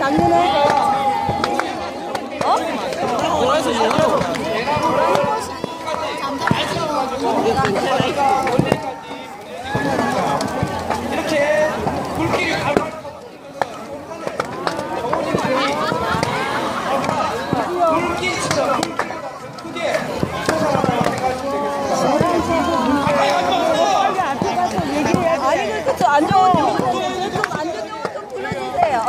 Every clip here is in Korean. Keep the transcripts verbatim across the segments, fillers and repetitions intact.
작년에? 어? 돌아서 얘기하고. 이렇게 불길이 가고. 불길 진짜 크게 아니 그쵸 안 좋은 좀 안 좋은 좀 불러주세요.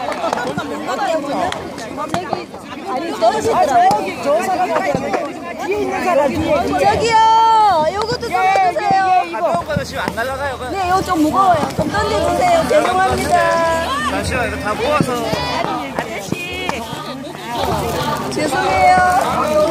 아니 떨어지더라고요. 저기 저 사람 뒤에 있는 사람 뒤에 저기요 요것도 좀 해주세요. 가벼운 거는 지금 안 날아가요. 네 이거 좀 무거워요. 좀 던져주세요. 죄송합니다. 잠시만 이거 다 모아서. 아저씨 죄송해요.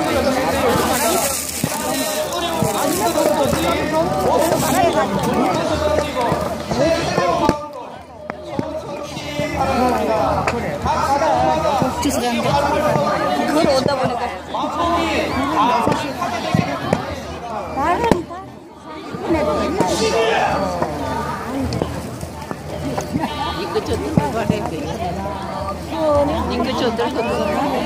그걸 오다 보니까 나는 이거 저 들고 가래 돼. 이거 저 들고 가래.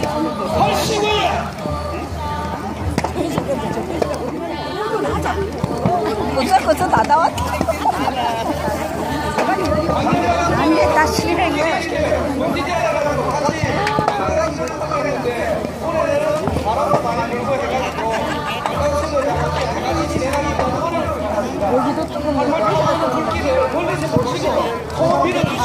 벌써 벌써 다 나왔다. 안돼 다 실행해. 여기도 조금 불길을 돌리지 보시고 코 밀어